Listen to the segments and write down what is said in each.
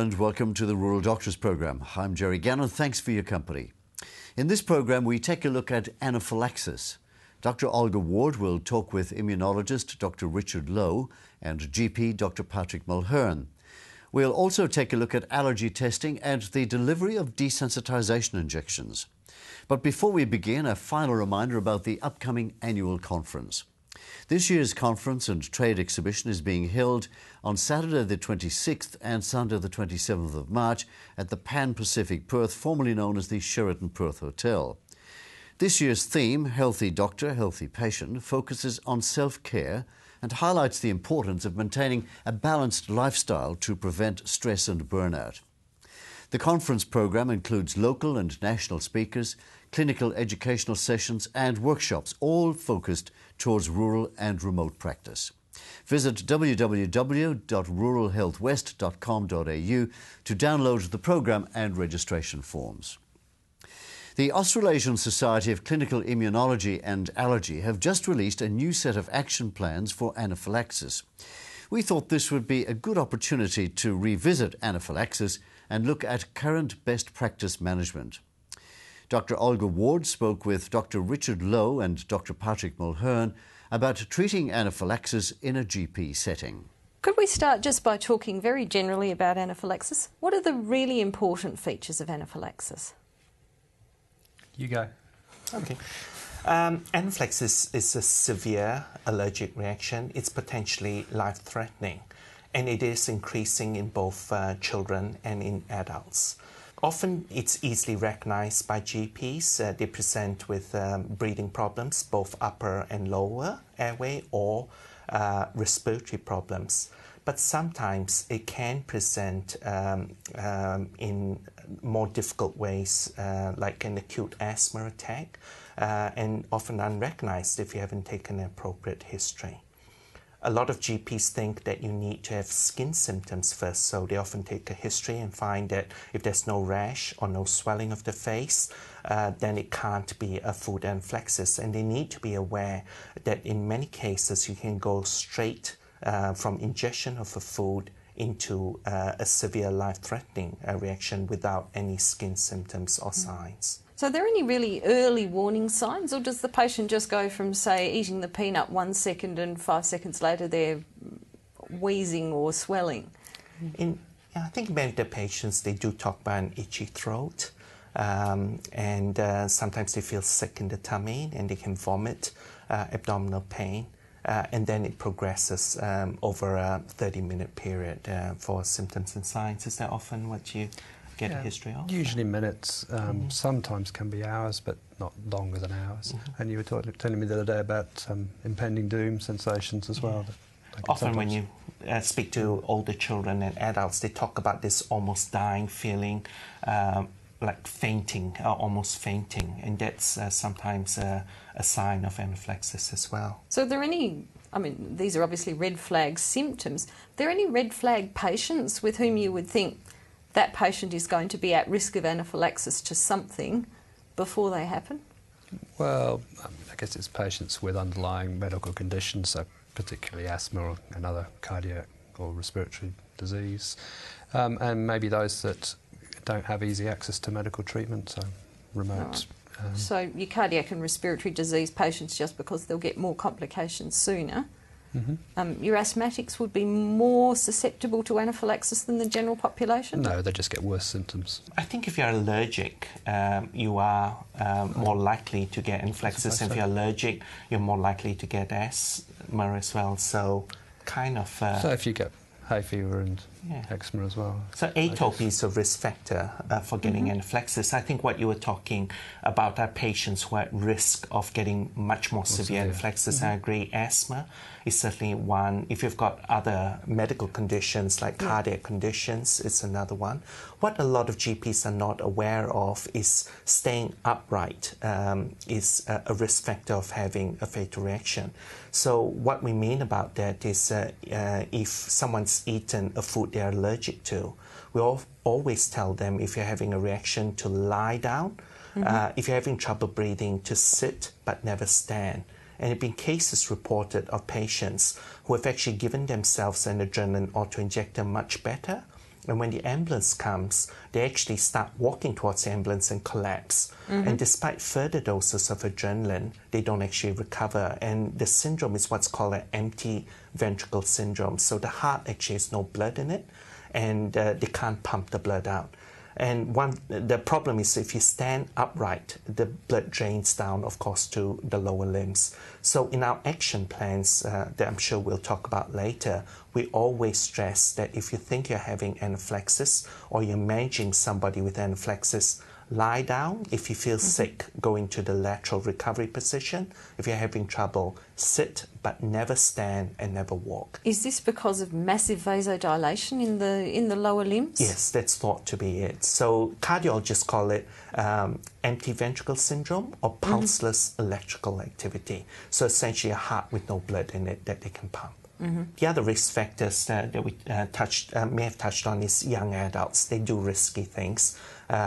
and welcome to the Rural Doctors Programme. I'm Jerry Gannon. Thanks for your company. In this programme, we take a look at anaphylaxis. Dr Olga Ward will talk with immunologist Dr Richard Loh and GP Dr Patrick Mulhern. We'll also take a look at allergy testing and the delivery of desensitisation injections. But before we begin, a final reminder about the upcoming annual conference. This year's conference and trade exhibition is being held on Saturday the 26th and Sunday the 27th of March at the Pan Pacific Perth, formerly known as the Sheraton Perth Hotel. This year's theme, Healthy Doctor, Healthy Patient, focuses on self-care and highlights the importance of maintaining a balanced lifestyle to prevent stress and burnout. The conference programme includes local and national speakers, clinical educational sessions and workshops, all focused towards rural and remote practice. Visit www.ruralhealthwest.com.au to download the programme and registration forms. The Australasian Society of Clinical Immunology and Allergy have just released a new set of action plans for anaphylaxis. We thought this would be a good opportunity to revisit anaphylaxis and look at current best practice management. Dr Olga Ward spoke with Dr Richard Loh and Dr Patrick Mulhern about treating anaphylaxis in a GP setting. Could we start just by talking very generally about anaphylaxis? What are the really important features of anaphylaxis? You go. Okay. Anaphylaxis is a severe allergic reaction. It's potentially life-threatening, and it is increasing in both children and in adults. Often it's easily recognized by GPs. They present with breathing problems, both upper and lower airway, or respiratory problems. But sometimes it can present in more difficult ways, like an acute asthma attack, and often unrecognized if you haven't taken an appropriate history. A lot of GPs think that you need to have skin symptoms first, so they often take a history and find that if there's no rash or no swelling of the face, then it can't be a food anaphylaxis. And they need to be aware that in many cases you can go straight from ingestion of a food into a severe life-threatening reaction without any skin symptoms or signs. So are there any really early warning signs, or does the patient just go from, say, eating the peanut 1 second and 5 seconds later they're wheezing or swelling? I think many of the patients, they do talk about an itchy throat, and sometimes they feel sick in the tummy and they can vomit, abdominal pain, and then it progresses over a 30-minute period for symptoms and signs. Is that often what you get a history of? Usually minutes, sometimes can be hours, but not longer than hours. And you were telling me the other day about impending doom sensations as well. Often when you speak to older children and adults, they talk about this almost dying feeling, like fainting, almost fainting, and that's sometimes a sign of anaphylaxis as well. So are there any, I mean, these are obviously red flag symptoms, are there any red flag patients with whom you would think that patient is going to be at risk of anaphylaxis to something before they happen? Well, I guess it's patients with underlying medical conditions, so particularly asthma or another cardiac or respiratory disease, and maybe those that don't have easy access to medical treatment, so remote. Right. So your cardiac and respiratory disease patients, just because they'll get more complications sooner. Your asthmatics would be more susceptible to anaphylaxis than the general population? No, they just get worse symptoms. I think if you're allergic, you are more likely to get anaphylaxis. If you're allergic, you're more likely to get asthma as well. So kind of... so if you get hay fever and eczema as well. So atopy is a risk factor for getting anaphylaxis. I think what you were talking about are patients who are at risk of getting much more severe anaphylaxis. I agree, asthma is certainly one. If you've got other medical conditions like cardiac conditions, it's another one. What a lot of GPs are not aware of is staying upright is a risk factor of having a fatal reaction. So what we mean about that is if someone's eaten a food they're allergic to, we always tell them, if you're having a reaction, to lie down. If you're having trouble breathing, to sit but never stand. And there have been cases reported of patients who have actually given themselves an adrenaline auto-injector much better And when the ambulance comes, they actually start walking towards the ambulance and collapse. And despite further doses of adrenaline, they don't actually recover. And the syndrome is what's called an empty ventricle syndrome. So the heart actually has no blood in it, and they can't pump the blood out. And the problem is if you stand upright, the blood drains down, of course, to the lower limbs. So in our action plans that I'm sure we'll talk about later, we always stress that if you think you're having anaphylaxis or you're managing somebody with anaphylaxis, lie down. If you feel sick, go into the lateral recovery position. If you're having trouble, sit, but never stand and never walk. Is this because of massive vasodilation in the lower limbs? Yes, that's thought to be it. So cardiologists call it empty ventricle syndrome or pulseless electrical activity. So essentially a heart with no blood in it that they can pump. The other risk factors that we may have touched on is young adults. They do risky things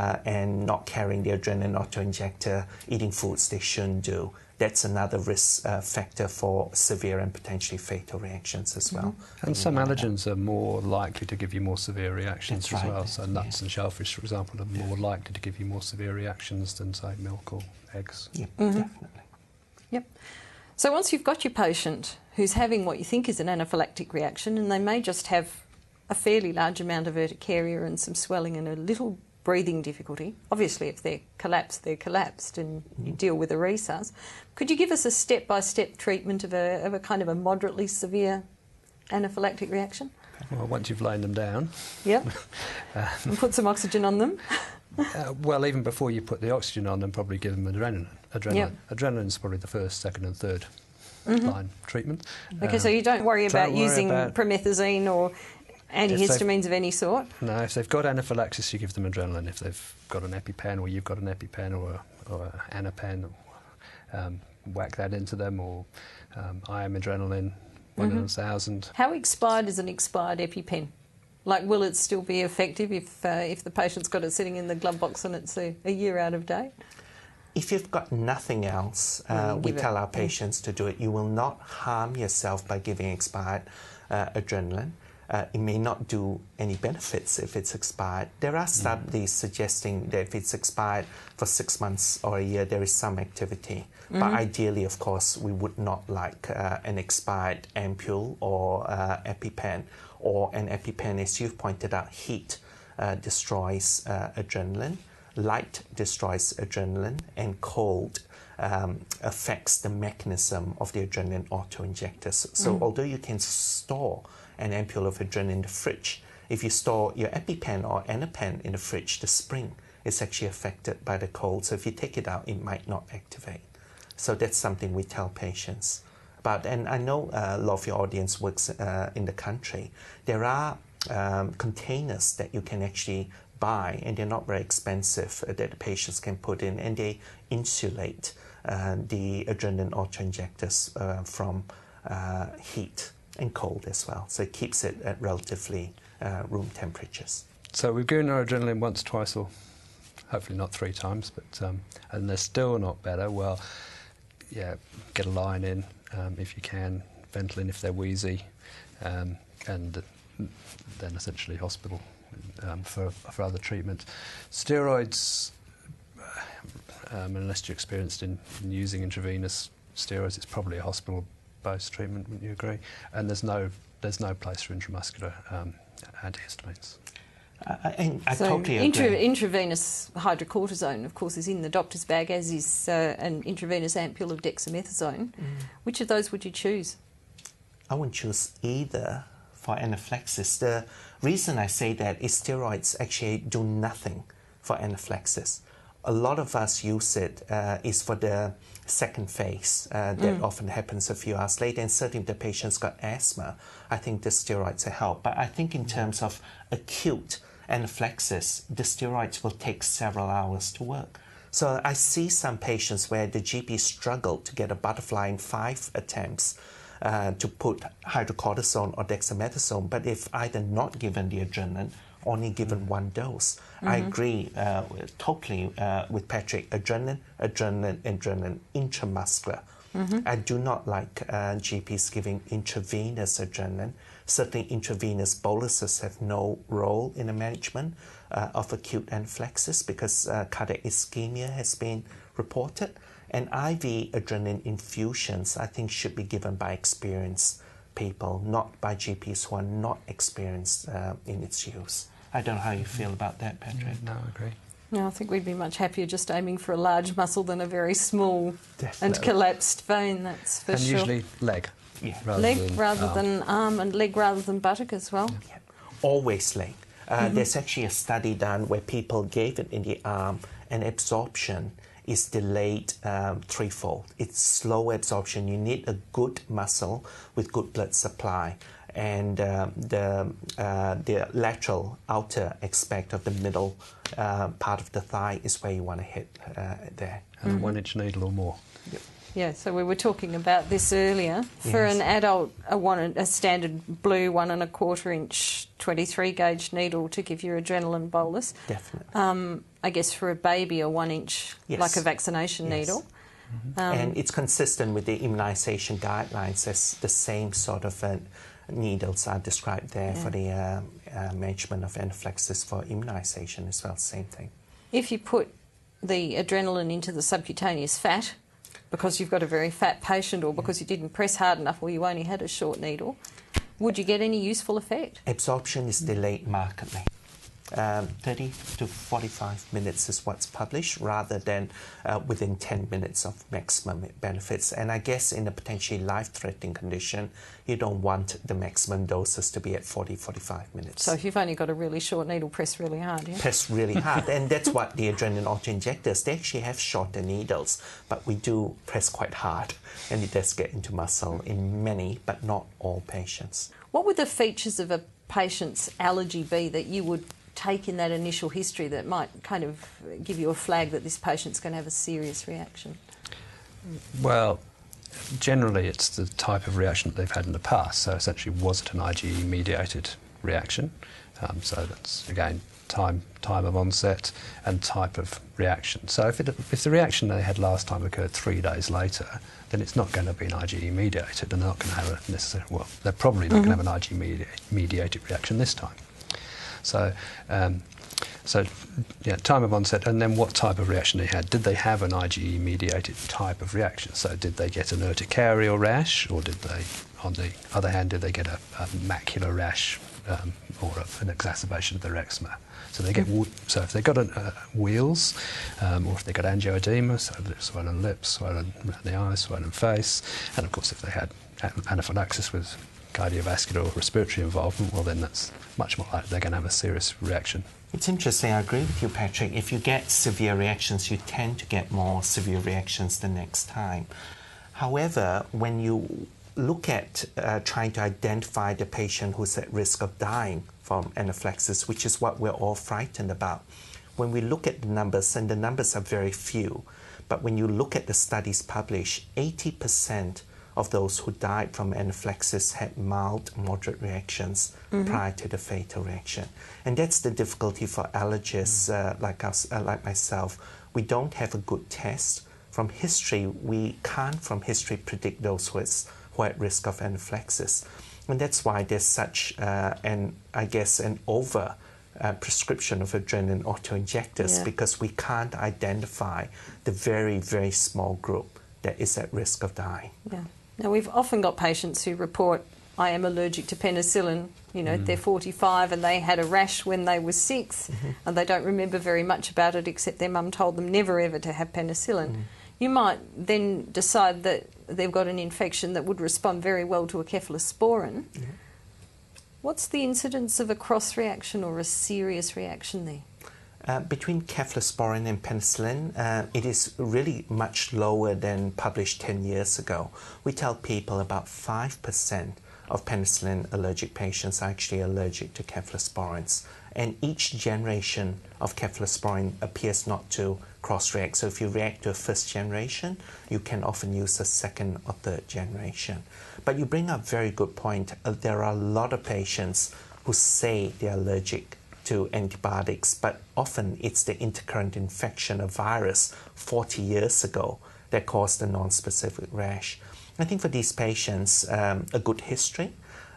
and not carrying the adrenaline auto-injector, eating foods they shouldn't do. That's another risk factor for severe and potentially fatal reactions as well. And some allergens are more likely to give you more severe reactions That's as right. well. So nuts and shellfish, for example, are more likely to give you more severe reactions than, say, milk or eggs. Yeah, definitely. Yep. So once you've got your patient who's having what you think is an anaphylactic reaction, and they may just have a fairly large amount of urticaria and some swelling and a little breathing difficulty. Obviously, if they're collapsed, and you deal with a resus. Could you give us a step-by-step treatment of a kind of a moderately severe anaphylactic reaction? Well, once you've laid them down. Yep. And put some oxygen on them. Well, even before you put the oxygen on them, probably give them adrenaline. Yep. Adrenaline's probably the first, second and third line treatment. Okay, so you don't worry about worry using about- promethazine or antihistamines of any sort? No, if they've got anaphylaxis, you give them adrenaline. If they've got an EpiPen or you've got an EpiPen or an Anapen, whack that into them, or IM adrenaline, 1 in 1,000. How expired is an expired EpiPen? Like, will it still be effective if the patient's got it sitting in the glove box and it's a year out of date? If you've got nothing else, we tell our patients to do it. You will not harm yourself by giving expired adrenaline. It may not do any benefits if it's expired. There are studies suggesting that if it's expired for 6 months or a year, there is some activity. But ideally, of course, we would not like an expired ampule or EpiPen, or an EpiPen, as you've pointed out. Heat destroys adrenaline, light destroys adrenaline, and cold affects the mechanism of the adrenaline auto-injectors. So although you can store an ampule of adrenaline in the fridge, if you store your EpiPen or Anapen in the fridge, the spring is actually affected by the cold. So if you take it out, it might not activate. So that's something we tell patients about. And I know a lot of your audience works in the country. There are containers that you can actually buy, and they're not very expensive, that the patients can put in, and they insulate the adrenaline auto-injectors from heat and cold as well. So it keeps it at relatively room temperatures. So we've given our adrenaline once, twice, or hopefully not 3 times, but and they're still not better. Well, yeah, get a line in if you can, Ventolin if they're wheezy, and then essentially hospital for other treatment. Steroids, unless you're experienced in using intravenous steroids, it's probably a hospital-based treatment. Wouldn't you agree? And there's no place for intramuscular antihistamines. I totally agree. Intravenous hydrocortisone, of course, is in the doctor's bag, as is an intravenous ampule of dexamethasone. Which of those would you choose? I wouldn't choose either for anaphylaxis. The reason I say that is steroids actually do nothing for anaphylaxis. A lot of us use it is for the second phase that often happens a few hours later, and certainly if the patient's got asthma, I think the steroids will help. But I think in terms of acute anaphylaxis, the steroids will take several hours to work. So I see some patients where the GP struggled to get a butterfly in 5 attempts to put hydrocortisone or dexamethasone, but if either not given the adrenaline, only given 1 dose. I agree totally with Patrick. Adrenaline, intramuscular. I do not like GPs giving intravenous adrenaline. Certainly intravenous boluses have no role in the management of acute anaphylaxis because cardiac ischemia has been reported. And IV adrenaline infusions, I think, should be given by experienced people, not by GPs who are not experienced in its use. I don't know how you feel about that, Patrick. No, I agree. No, I think we'd be much happier just aiming for a large muscle than a very small and collapsed vein, that's for and sure. usually leg. Yeah. Rather than arm, and leg rather than buttock as well. Yeah. Always leg. There's actually a study done where people gave it in the arm and absorption is delayed threefold. It's slow absorption. You need a good muscle with good blood supply. And the lateral outer aspect of the middle part of the thigh is where you want to hit there. And a 1-inch needle or more. Yep. Yeah, so we were talking about this earlier. For an adult, a standard blue 1 1/4 inch 23 gauge needle to give your adrenaline bolus. Definitely. I guess for a baby, a 1 inch, like a vaccination needle. And it's consistent with the immunisation guidelines as the same sort of needles are described there for the management of anaphylaxis for immunisation as well, same thing. If you put the adrenaline into the subcutaneous fat, because you've got a very fat patient or because you didn't press hard enough or you only had a short needle, would you get any useful effect? Absorption is delayed markedly. 30 to 45 minutes is what's published rather than within 10 minutes of maximum benefits. And I guess in a potentially life-threatening condition, you don't want the maximum doses to be at 40-45 minutes. So if you've only got a really short needle, press really hard, yeah? Press really hard. And that's what the adrenaline auto-injectors, they actually have shorter needles, but we do press quite hard. And it does get into muscle in many, but not all patients. What would the features of a patient's allergy be that you would take in that initial history that might kind of give you a flag that this patient's going to have a serious reaction? Well, generally it's the type of reaction that they've had in the past. So essentially, was it an IgE-mediated reaction? So that's, again, time of onset and type of reaction. So if the reaction they had last time occurred 3 days later, then it's not going to be an IgE-mediated, and they're not going to have a necessarily, well, they're probably not going to have an IgE-mediated reaction this time. So, time of onset, and then what type of reaction they had. Did they have an IgE-mediated type of reaction? So did they get an urticaria rash, or did they, on the other hand, did they get a macular rash or an exacerbation of their eczema? So they get so if they got wheals, or if they got angioedema, so swollen lips, swollen around the eyes, swollen face, and of course if they had anaphylaxis with cardiovascular or respiratory involvement, well then that's much more likely they're going to have a serious reaction. It's interesting, I agree with you, Patrick. If you get severe reactions, you tend to get more severe reactions the next time. However, when you look at trying to identify the patient who's at risk of dying from anaphylaxis, which is what we're all frightened about, when we look at the numbers, and the numbers are very few, but when you look at the studies published, 80% of those who died from anaphylaxis had mild, moderate reactions prior to the fatal reaction. And that's the difficulty for allergists like myself. We don't have a good test. From history, we can't from history predict those who are at risk of anaphylaxis. And that's why there's such an over prescription of adrenaline auto-injectors, because we can't identify the very, very small group that is at risk of dying. Yeah. Now, we've often got patients who report, I am allergic to penicillin. You know, they're 45 and they had a rash when they were 6 and they don't remember very much about it except their mum told them never ever to have penicillin. You might then decide that they've got an infection that would respond very well to a cephalosporin. What's the incidence of a cross-reaction or a serious reaction there? Between cephalosporin and penicillin, it is really much lower than published 10 years ago. We tell people about 5% of penicillin allergic patients are actually allergic to cephalosporins. And each generation of cephalosporin appears not to cross-react. So if you react to a first generation, you can often use a second or third generation. But you bring up a very good point. There are a lot of patients who say they're allergic to antibiotics, but often it's the intercurrent infection of virus 40 years ago that caused a non-specific rash. I think for these patients, a good history,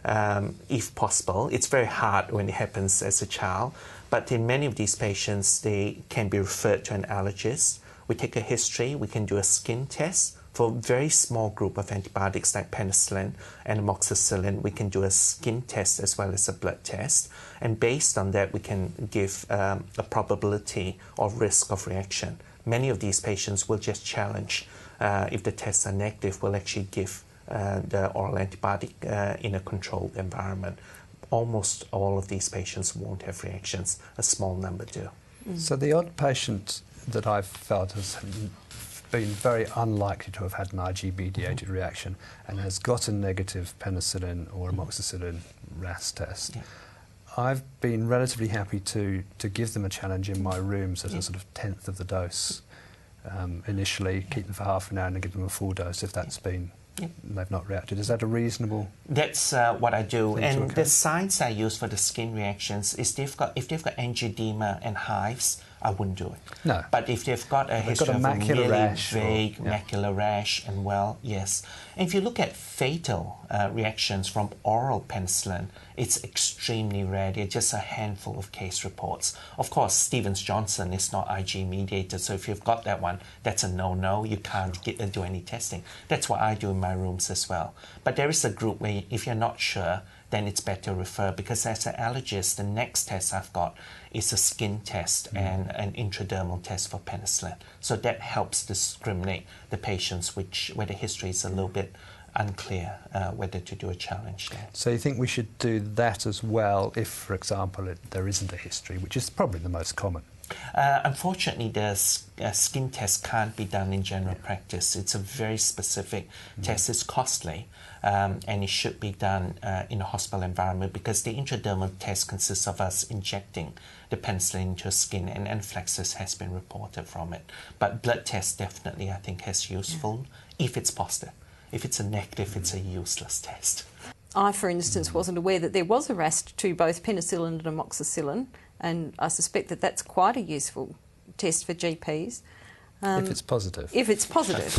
if possible. It's very hard when it happens as a child, but in many of these patients, they can be referred to an allergist. We take a history, we can do a skin test. For a very small group of antibiotics like penicillin and amoxicillin, we can do a skin test as well as a blood test. And based on that, we can give a probability or risk of reaction. Many of these patients will just challenge. If the tests are negative, we'll actually give the oral antibiotic in a controlled environment. Almost all of these patients won't have reactions. A small number do. So the odd patient that I've felt has been very unlikely to have had an Ig-mediated reaction and has got a negative penicillin or amoxicillin RAS test. Yeah. I've been relatively happy to give them a challenge in my rooms at a sort of 1/10 of the dose. Initially, keep them for half an hour and then give them a full dose if that's been, they've not reacted. Is that a reasonable? That's what I do. And the signs I use for the skin reactions is if they've got angioedema and hives, I wouldn't do it. No. But if they've got a history of a really vague macular rash, and well, yes. And if you look at fatal reactions from oral penicillin, it's extremely rare. They're just a handful of case reports. Of course, Stevens-Johnson is not Ig-mediated, so if you've got that one, that's a no-no. You can't do any testing. That's what I do in my rooms as well. But there is a group where if you're not sure, then it's better to refer, because as an allergist, the next test I've got is a skin test and an intradermal test for penicillin. So that helps discriminate the patients where the history is a little bit unclear whether to do a challenge there. So you think we should do that as well if, for example, there isn't a history, which is probably the most common? Unfortunately, the skin test can't be done in general practice. It's a very specific test. It's costly, and it should be done in a hospital environment, because the intradermal test consists of us injecting the penicillin into your skin, and anaphylaxis has been reported from it. But blood test definitely, I think, has useful if it's positive. If it's a negative, it's a useless test. I, for instance, wasn't aware that there was a RAS to both penicillin and amoxicillin, and I suspect that that's quite a useful test for GPs. If it's positive. If it's positive.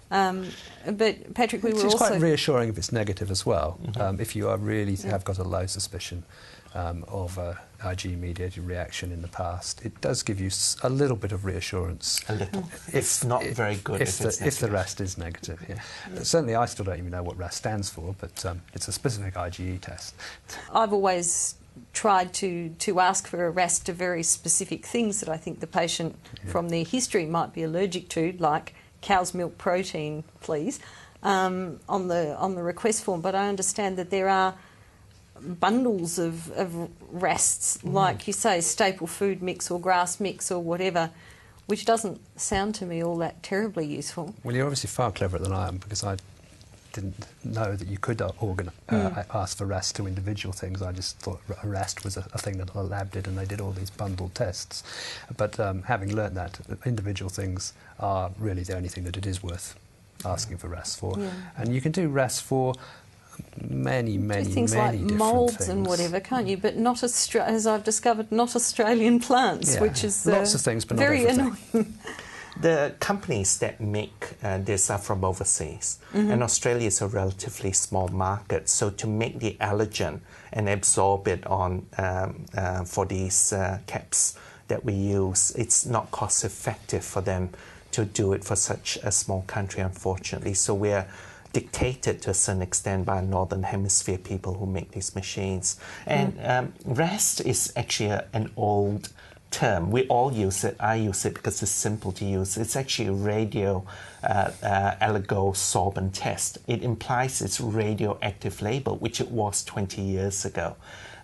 But, Patrick, we were also... It's quite reassuring if it's negative as well. If you are really have got a low suspicion of a Ig-mediated reaction in the past, it does give you a little bit of reassurance. A little. It's not very good if the RAS is negative, Certainly I still don't even know what RAS stands for, but it's a specific IgE test. I've always tried to ask for a RAS to very specific things that I think the patient from their history might be allergic to, like cow's milk protein, please, on the request form. But I understand that there are bundles of RAS, like you say, staple food mix or grass mix or whatever, which doesn't sound to me all that terribly useful. Well, you're obviously far cleverer than I am, because I didn't know that you could ask for RAS to individual things. I just thought a RAS was a thing that a lab did, and they did all these bundled tests. But having learnt that, individual things are really the only thing that it is worth asking for RAS for. And you can do RAS for many things like moulds and whatever, can't you? But not as I've discovered, not Australian plants, which is lots of things, but very not everything. Annoying. The companies that make this are from overseas, and Australia is a relatively small market. So to make the allergen and absorb it on for these caps that we use, it's not cost effective for them to do it for such a small country, unfortunately. So we're dictated to a certain extent by Northern Hemisphere people who make these machines. And RAS is actually an old term. We all use it. I use it because it's simple to use. It's actually a radio allergosorbent test. It implies it's radioactive label, which it was 20 years ago.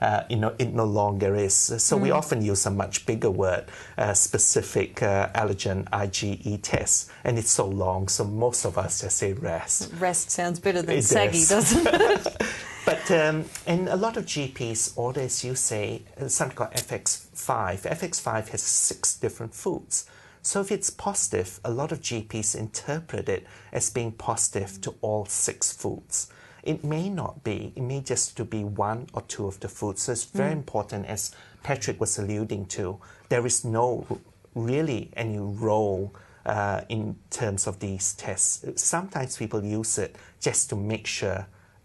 It no longer is. So we often use a much bigger word, specific allergen IgE test, and it's so long, so most of us just say RAS. RAS sounds better than saggy, doesn't it? But and a lot of GPs order, as you say, something called FX5. FX5 has 6 different foods. So if it's positive, a lot of GPs interpret it as being positive to all 6 foods. It may not be. It may just to be 1 or 2 of the foods. So it's very important, as Patrick was alluding to, there is no really any role in terms of these tests. Sometimes people use it just to make sure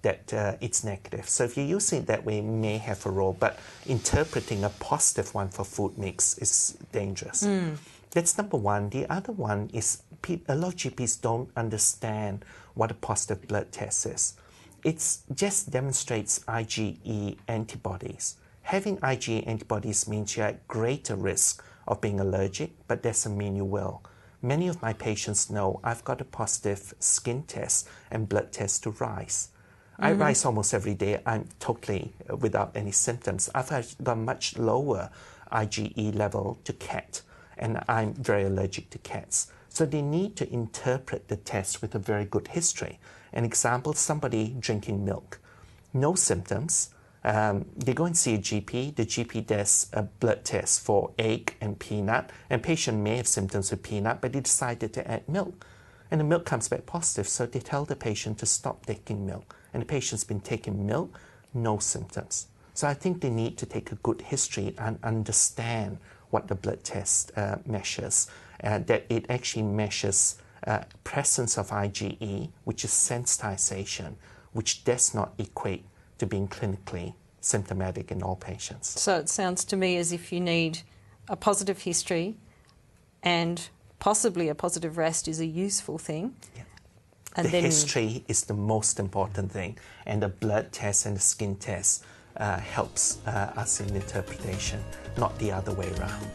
that it's negative. So if you use it that way, it may have a role, but interpreting a positive one for food mix is dangerous. That's number one. The other one is a lot of GPs don't understand what a positive blood test is. It just demonstrates IgE antibodies. Having IgE antibodies means you're at greater risk of being allergic, but doesn't mean you will. Many of my patients know I've got a positive skin test and blood test to rise. I rise almost every day. I'm totally without any symptoms. I've got much lower IgE level to cat, and I'm very allergic to cats. So they need to interpret the test with a very good history. An example, somebody drinking milk, no symptoms. They go and see a GP. The GP does a blood test for egg and peanut, and patient may have symptoms with peanut, but they decided to add milk. And the milk comes back positive, so they tell the patient to stop taking milk. And the patient's been taking milk, no symptoms. So I think they need to take a good history and understand what the blood test measures, that it actually measures presence of IgE, which is sensitization, which does not equate to being clinically symptomatic in all patients. So it sounds to me as if you need a positive history and possibly a positive rest is a useful thing. Yeah. And the history is the most important thing, and the blood test and the skin test helps us in interpretation, not the other way around.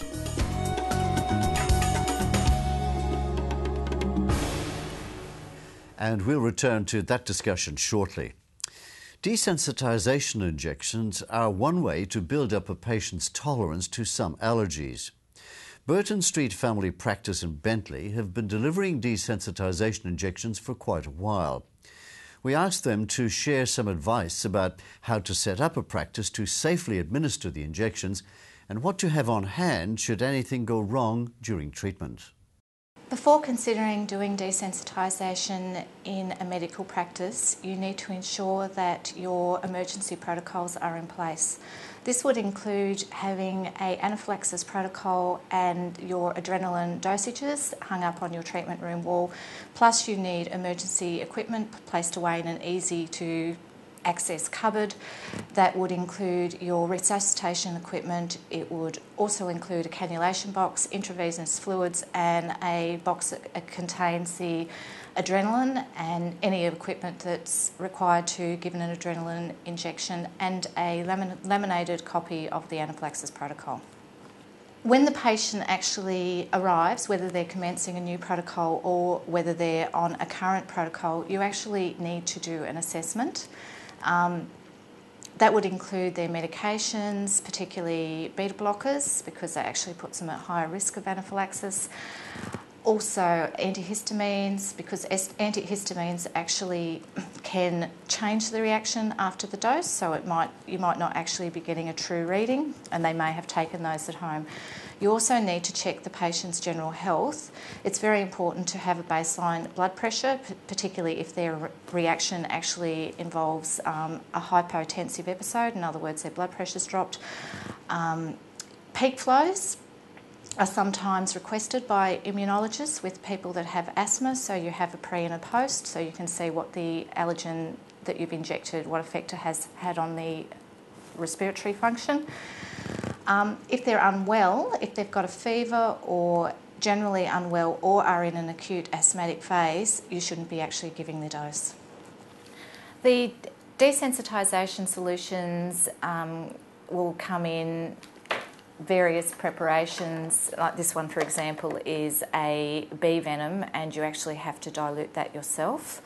And we'll return to that discussion shortly. Desensitization injections are one way to build up a patient's tolerance to some allergies. Burton Street Family Practice in Bentley have been delivering desensitization injections for quite a while. We asked them to share some advice about how to set up a practice to safely administer the injections and what to have on hand should anything go wrong during treatment. Before considering doing desensitisation in a medical practice, you need to ensure that your emergency protocols are in place. This would include having an anaphylaxis protocol and your adrenaline dosages hung up on your treatment room wall, plus you need emergency equipment placed away in an easy to access cupboard. That would include your resuscitation equipment. It would also include a cannulation box, intravenous fluids, and a box that contains the adrenaline and any equipment that's required to give an adrenaline injection, and a laminated copy of the anaphylaxis protocol. When the patient actually arrives, whether they're commencing a new protocol or whether they're on a current protocol, you actually need to do an assessment. That would include their medications, particularly beta blockers, because that actually puts them at higher risk of anaphylaxis. Also antihistamines, because antihistamines actually can change the reaction after the dose, so you might not actually be getting a true reading, and they may have taken those at home. You also need to check the patient's general health. It's very important to have a baseline blood pressure, particularly if their reaction actually involves a hypotensive episode, in other words, their blood pressure's dropped. Peak flows are sometimes requested by immunologists with people that have asthma, so you have a pre and a post, so you can see what the allergen that you've injected, what effect it has had on the respiratory function. If they're unwell, if they've got a fever or generally unwell or are in an acute asthmatic phase, you shouldn't be actually giving the dose. The desensitisation solutions will come in various preparations. Like this one, for example, is a bee venom, and you actually have to dilute that yourself.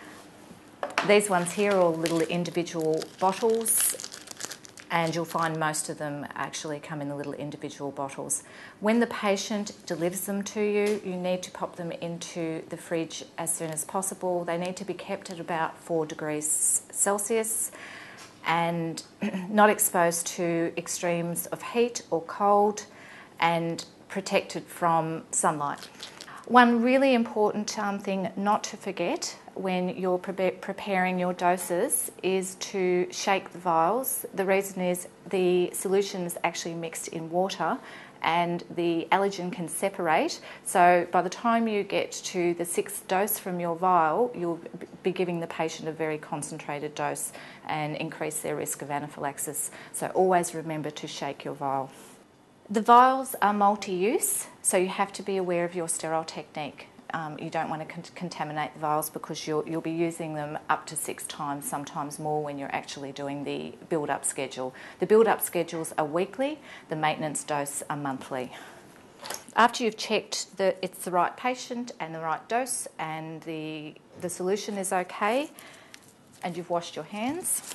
These ones here are all little individual bottles, and you'll find most of them actually come in the little individual bottles. When the patient delivers them to you, you need to pop them into the fridge as soon as possible. They need to be kept at about 4 degrees Celsius and not exposed to extremes of heat or cold, and protected from sunlight. One really important thing not to forget when you're preparing your doses is to shake the vials. The reason is the solution is actually mixed in water, and the allergen can separate. So by the time you get to the 6th dose from your vial, you'll be giving the patient a very concentrated dose and increase their risk of anaphylaxis. So always remember to shake your vial. The vials are multi-use, so you have to be aware of your sterile technique. You don't want to contaminate the vials because you'll be using them up to 6 times, sometimes more when you're actually doing the build-up schedule. The build-up schedules are weekly, the maintenance dose are monthly. After you've checked that it's the right patient and the right dose and the solution is okay, and you've washed your hands,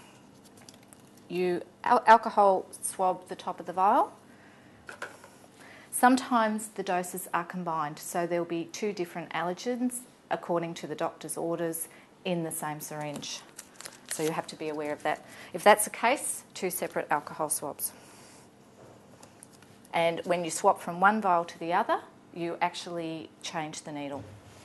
you alcohol swab the top of the vial. Sometimes the doses are combined, so there'll be 2 different allergens according to the doctor's orders in the same syringe. So you have to be aware of that. If that's the case, 2 separate alcohol swabs. And when you swap from one vial to the other, you actually change the needle.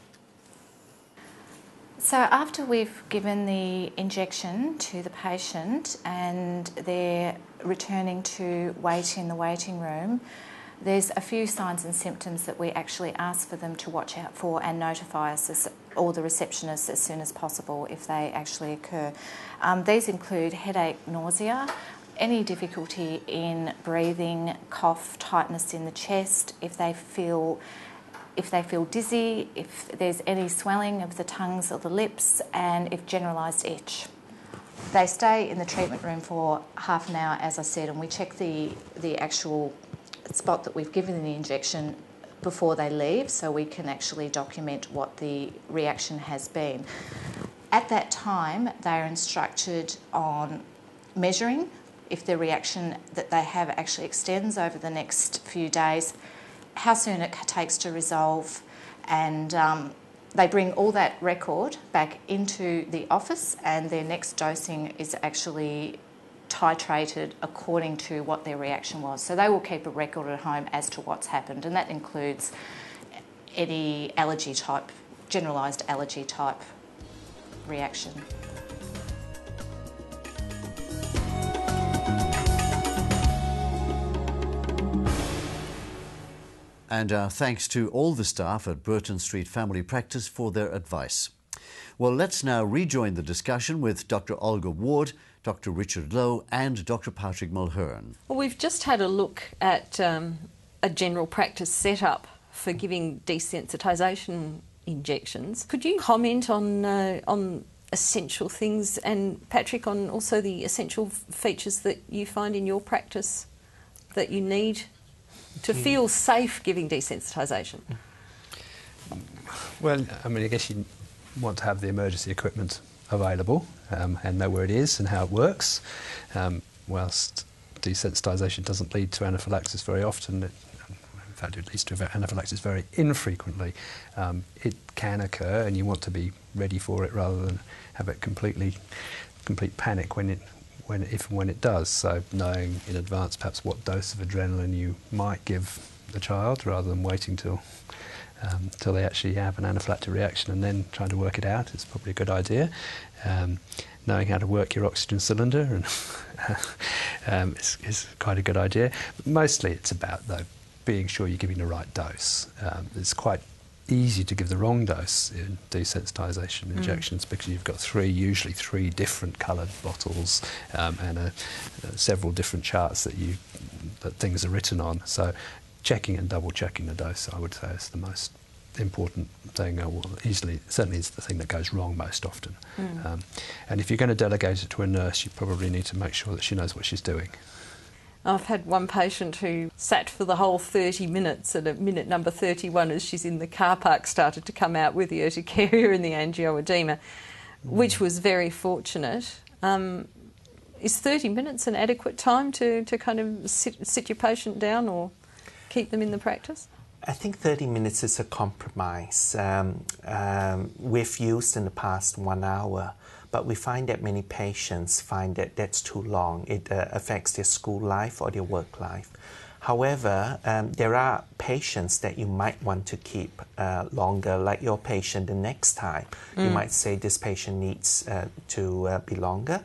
So after we've given the injection to the patient and they're returning to wait in the waiting room, there's a few signs and symptoms that we actually ask for them to watch out for and notify us or the receptionist as soon as possible if they actually occur. These include headache, nausea, any difficulty in breathing, cough, tightness in the chest, if they feel dizzy, if there's any swelling of the tongues or the lips, and if generalised itch. They stay in the treatment room for half an hour, as I said, and we check the actual spot that we've given the injection before they leave, so we can actually document what the reaction has been. At that time, they are instructed on measuring if the reaction that they have actually extends over the next few days, how soon it takes to resolve, and they bring all that record back into the office, and their next dosing is actually titrated according to what their reaction was. So they will keep a record at home as to what's happened, and that includes any allergy type, generalised allergy type reaction. And our thanks to all the staff at Burton Street Family Practice for their advice. Well, let's now rejoin the discussion with Dr Olga Ward, Dr Richard Loh and Dr Patrick Mulhern. Well, we've just had a look at a general practice setup for giving desensitisation injections. Could you comment on essential things, and Patrick, on also the essential features that you find in your practice that you need to feel safe giving desensitisation? Well, I mean, I guess you want to have the emergency equipment available and know where it is and how it works. Whilst desensitisation doesn't lead to anaphylaxis very often, in fact it leads to anaphylaxis very infrequently, it can occur, and you want to be ready for it rather than have it complete panic if and when it does. So knowing in advance perhaps what dose of adrenaline you might give the child rather than waiting till they actually have an anaphylactic reaction and then trying to work it out is probably a good idea. Knowing how to work your oxygen cylinder and is quite a good idea. But mostly it's about, though, being sure you're giving the right dose. It's quite easy to give the wrong dose in desensitisation injections because you've got usually three different coloured bottles and several different charts that things are written on. So checking and double checking the dose, I would say, is the most important thing, or certainly is the thing that goes wrong most often. And if you're going to delegate it to a nurse, you probably need to make sure that she knows what she's doing. I've had one patient who sat for the whole 30 minutes, and at minute number 31, as she's in the car park, started to come out with the urticaria and the angioedema, which was very fortunate. Is 30 minutes an adequate time to kind of sit your patient down or keep them in the practice? I think 30 minutes is a compromise. We've used in the past 1 hour, but we find that many patients find that that's too long. It affects their school life or their work life. However, there are patients that you might want to keep longer, like your patient the next time. You might say this patient needs to be longer.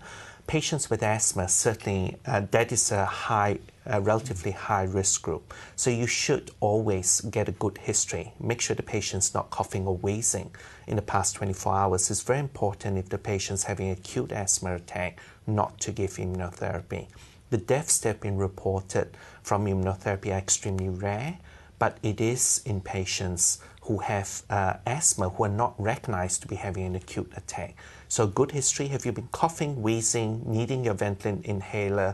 patients with asthma, certainly that is a relatively high risk group. So you should always get a good history. Make sure the patient's not coughing or wheezing in the past 24 hours. It's very important if the patient's having acute asthma attack not to give immunotherapy. The deaths that have been reported from immunotherapy are extremely rare, but it is in patients who have asthma who are not recognized to be having an acute attack. So good history, have you been coughing, wheezing, needing your Ventolin inhaler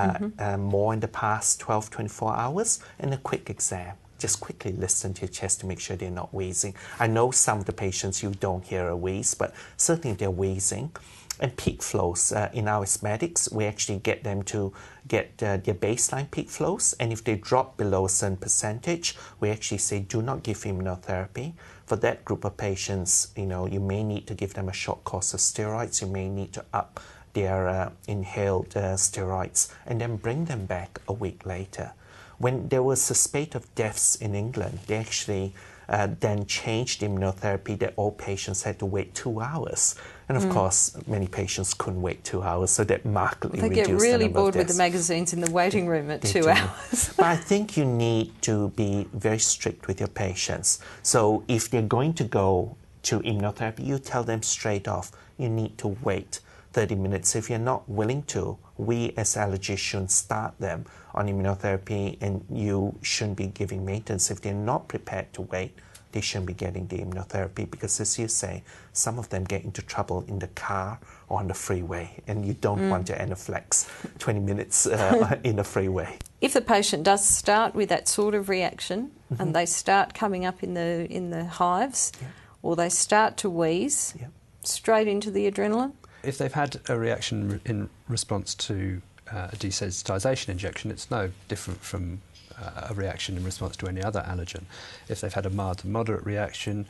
more in the past 12, 24 hours? And a quick exam. Just quickly listen to your chest to make sure they're not wheezing. I know some of the patients you don't hear a wheeze, but certainly they're wheezing. And peak flows, in our asthmatics, we actually get them to get their baseline peak flows, and if they drop below a certain percentage, we actually say do not give immunotherapy. For that group of patients, you may need to give them a short course of steroids, you may need to up their inhaled steroids, and then bring them back a week later. When there was a spate of deaths in England, they actually then changed immunotherapy that all patients had to wait 2 hours. And of course, many patients couldn't wait 2 hours, so that markedly reduced the number of deaths. They get really bored with the magazines in the waiting room at 2 hours. But I think you need to be very strict with your patients. So if they're going to go to immunotherapy, you tell them straight off, you need to wait 30 minutes. If you're not willing to, we as allergists shouldn't start them on immunotherapy, and you shouldn't be giving maintenance. If they're not prepared to wait, they shouldn't be getting the immunotherapy, because as you say, some of them get into trouble in the car or on the freeway, and you don't want to anaphylax 20 minutes in the freeway. If the patient does start with that sort of reaction and they start coming up in the hives, or they start to wheeze, straight into the adrenaline? If they've had a reaction in response to a desensitisation injection, it's no different from a reaction in response to any other allergen. If they've had a mild to moderate reaction,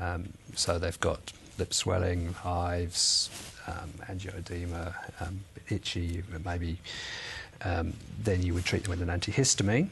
so they've got lip swelling, hives, angioedema, itchy, maybe, then you would treat them with an antihistamine.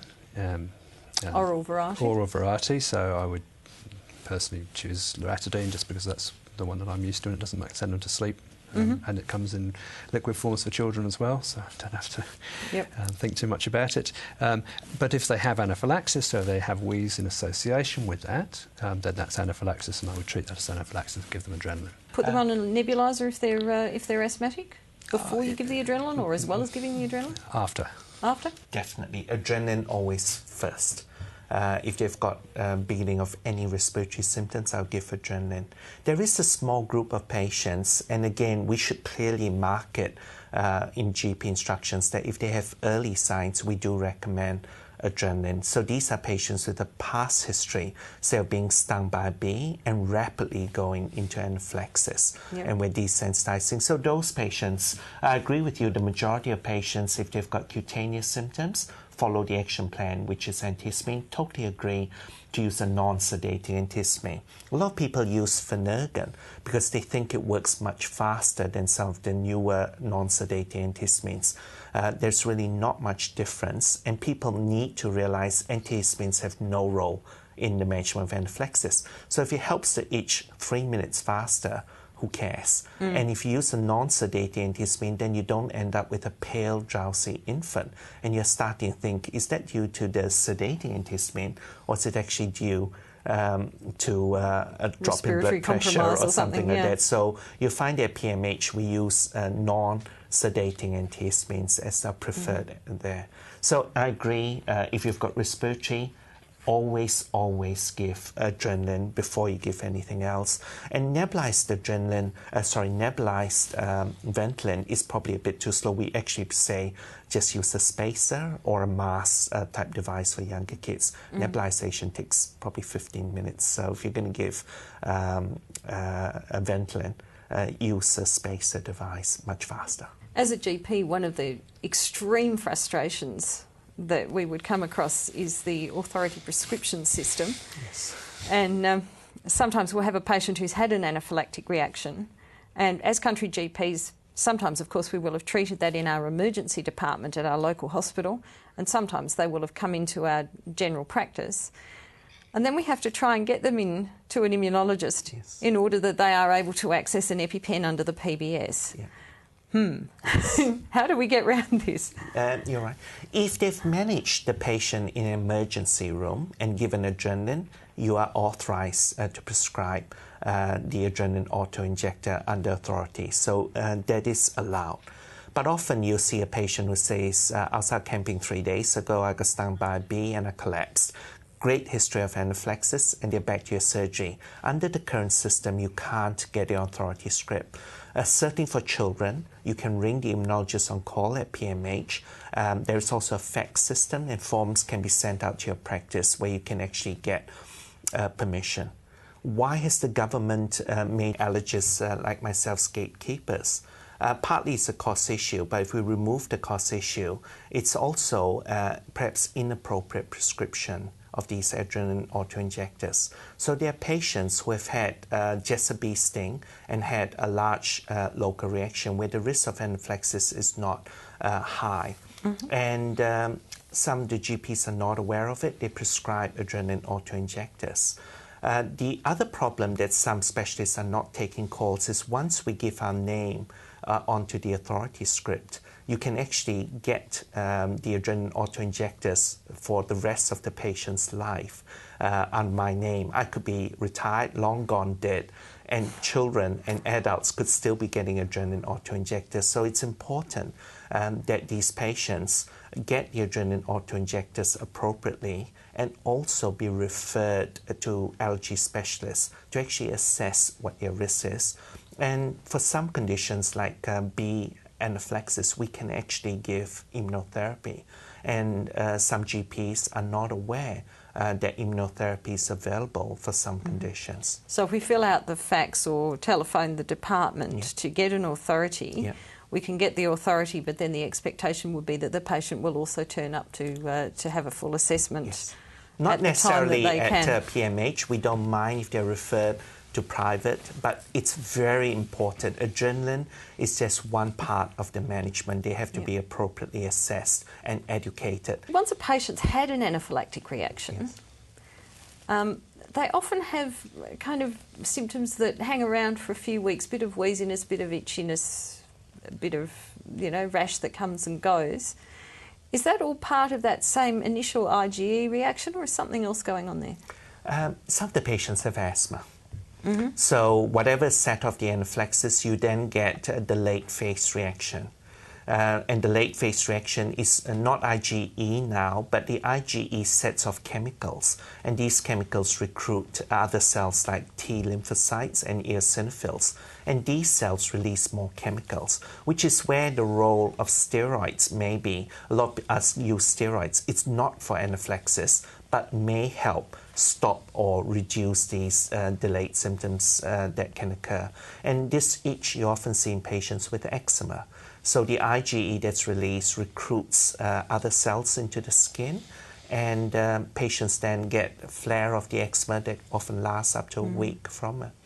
Oral variety? Oral variety, so I would personally choose loratadine just because that's the one that I'm used to and it doesn't send them to sleep. And it comes in liquid forms for children as well, so I don't have to think too much about it. But if they have anaphylaxis, so they have wheeze in association with that, then that's anaphylaxis, and I would treat that as anaphylaxis and give them adrenaline. Put them on a nebuliser if they're asthmatic, before you give the adrenaline, or as well as giving the adrenaline? After. After? Definitely. Adrenaline always first. If they've got beginning of any respiratory symptoms, I'll give adrenaline. There is a small group of patients, and again, we should clearly mark it in GP instructions that if they have early signs, we do recommend adrenaline. So these are patients with a past history, say, of being stung by a bee and rapidly going into anaphylaxis, and we're desensitizing. So those patients, I agree with you, the majority of patients, if they've got cutaneous symptoms, follow the action plan, which is antihistamine. Totally agree to use a non-sedating antihistamine. A lot of people use Phenergan because they think it works much faster than some of the newer non-sedating antihistamines. There's really not much difference, and people need to realize antihistamines have no role in the management of anaphylaxis. So if it helps the itch 3 minutes faster, who cares? And if you use a non-sedating antihistamine, then you don't end up with a pale, drowsy infant. And you're starting to think, is that due to the sedating antihistamine, or is it actually due to a drop in blood pressure or something like that? So you find at PMH we use non-sedating antihistamines as our preferred there. So I agree, if you've got respiratory, always give adrenaline before you give anything else. And nebulized Ventolin is probably a bit too slow. We actually say just use a spacer or a mask type device for younger kids. Nebulization takes probably 15 minutes. So if you're going to give a Ventolin, use a spacer device much faster. As a GP, one of the extreme frustrations that we would come across is the authority prescription system. Yes. And sometimes we'll have a patient who's had an anaphylactic reaction, and as country GPs, sometimes, of course, we will have treated that in our emergency department at our local hospital, and sometimes they will have come into our general practice. And then we have to try and get them in to an immunologist in order that they are able to access an EpiPen under the PBS. How do we get around this? You're right. If they've managed the patient in an emergency room and given adrenaline, you are authorized to prescribe the adrenaline auto-injector under authority. So that is allowed. But often you'll see a patient who says, I was out camping 3 days ago, I got stung by a bee and I collapsed. Great history of anaphylaxis, and they're back to your surgery. Under the current system, you can't get the authority script. Certainly for children, you can ring the immunologist on call at PMH. There is also a fax system, and forms can be sent out to your practice where you can actually get permission. Why has the government made allergists like myself gatekeepers? Partly it's a cost issue, but if we remove the cost issue, it's also perhaps inappropriate prescription of these adrenaline auto-injectors. So there are patients who have had just a bee sting and had a large local reaction where the risk of anaphylaxis is not high. And some of the GPs are not aware of it. They prescribe adrenaline auto-injectors. The other problem that some specialists are not taking calls is once we give our name onto the authority script, you can actually get the adrenaline auto-injectors for the rest of the patient's life on my name. I could be retired, long gone, dead, and children and adults could still be getting adrenaline auto-injectors. So it's important that these patients get the adrenaline auto-injectors appropriately and also be referred to allergy specialists to actually assess what their risk is. And for some conditions like bee anaphylaxis, we can actually give immunotherapy. And some GPs are not aware that immunotherapy is available for some conditions. So if we fill out the fax or telephone the department to get an authority, we can get the authority, but then the expectation would be that the patient will also turn up to have a full assessment. Yes. Not necessarily at PMH. We don't mind if they're referred to private, but it's very important. Adrenaline is just one part of the management. They have to be appropriately assessed and educated. Once a patient's had an anaphylactic reaction, they often have kind of symptoms that hang around for a few weeks, bit of wheeziness, bit of itchiness, a bit of, rash that comes and goes. Is that all part of that same initial IgE reaction, or is something else going on there? Some of the patients have asthma. So whatever set of the anaphylaxis, you then get the late phase reaction. And the late phase reaction is not IgE now, but the IgE sets of chemicals. And these chemicals recruit other cells like T lymphocytes and eosinophils. And these cells release more chemicals, which is where the role of steroids may be. A lot of us use steroids. It's not for anaphylaxis, but may help stop or reduce these delayed symptoms that can occur. And this itch you often see in patients with eczema. So the IgE that's released recruits other cells into the skin, and patients then get a flare of the eczema that often lasts up to a week from it.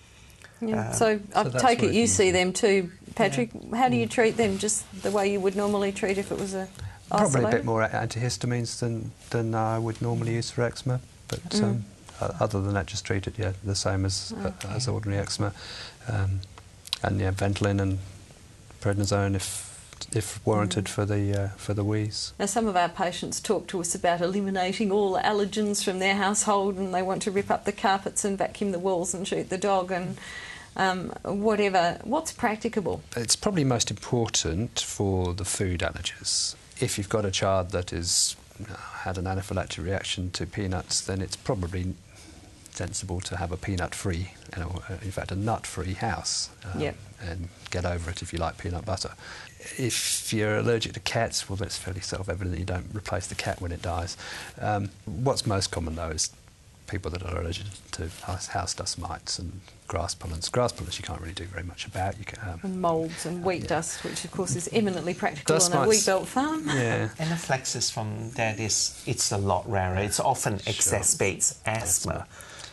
So I take it you see them too, Patrick. How do you treat them? Just the way you would normally treat if it was a Probably isolated? a bit more antihistamines than I would normally use for eczema, but other than that, just treat it the same as ordinary eczema, and Ventolin and prednisone if warranted for the wheeze. Now, some of our patients talk to us about eliminating all allergens from their household, and they want to rip up the carpets and vacuum the walls and shoot the dog and whatever. What's practicable? It's probably most important for the food allergies. If you've got a child that has had an anaphylactic reaction to peanuts, then it's probably sensible to have a peanut-free, in fact a nut-free house, and get over it if you like peanut butter. If you're allergic to cats, well, that's fairly self-evident. You don't replace the cat when it dies. What's most common, though, is people that are allergic to house dust mites and grass pollens. Grass pollens you can't really do very much about. You can, and moulds and wheat dust, which of course is eminently practical dust on a mites, wheat belt farm. Yeah. Anaphylaxis from that it's a lot rarer. It often exacerbates asthma.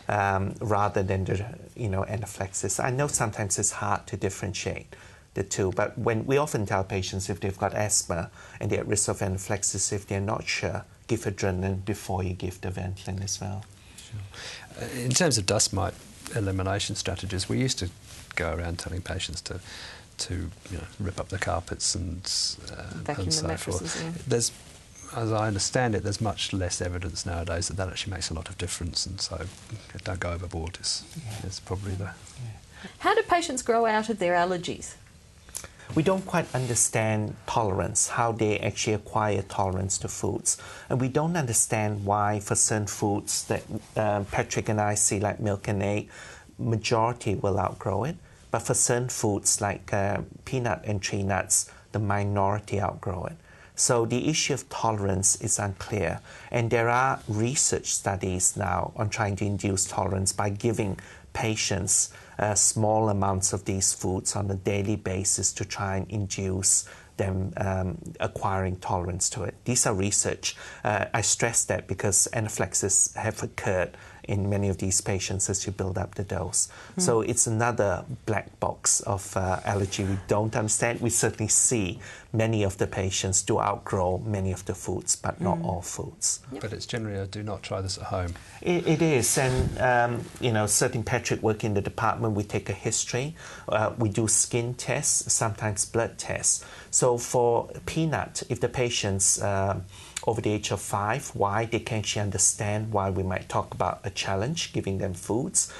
Rather than the anaphylaxis. I know sometimes it's hard to differentiate the two, but when we often tell patients if they've got asthma and they're at risk of anaphylaxis, if they're not sure, give adrenaline before you give the Ventolin as well. Sure. In terms of dust mite elimination strategies, we used to go around telling patients to to rip up the carpets and Vacuum the so mattresses, forth. yeah. There's, as I understand it, there's much less evidence nowadays that actually makes a lot of difference, and so don't go overboard is probably the... How do patients grow out of their allergies? We don't quite understand tolerance, how they actually acquire tolerance to foods. And we don't understand why for certain foods that Patrick and I see, like milk and egg, majority will outgrow it. But for certain foods like peanut and tree nuts, the minority outgrow it. So the issue of tolerance is unclear. And there are research studies now on trying to induce tolerance by giving patients small amounts of these foods on a daily basis to try and induce them acquiring tolerance to it. These are research. I stress that because anaphylaxis have occurred in many of these patients as you build up the dose. So it's another black box of allergy we don't understand. We certainly see many of the patients do outgrow many of the foods, but not all foods. But it's generally a do not try this at home. It is, and certainly Patrick work in the department, we take a history, we do skin tests, sometimes blood tests. So for peanut, if the patient's over the age of 5, why they can actually understand why we might talk about a challenge, giving them foods.